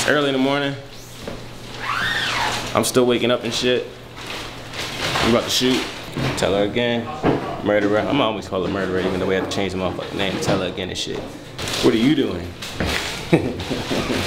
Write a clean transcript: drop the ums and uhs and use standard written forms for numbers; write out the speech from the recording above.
Early in the morning. I'm still waking up and shit. I'm about to shoot. Tell her again. Murderer. I'm always call her murderer, even though we have to change the motherfucking name to tell her again and shit. What are you doing?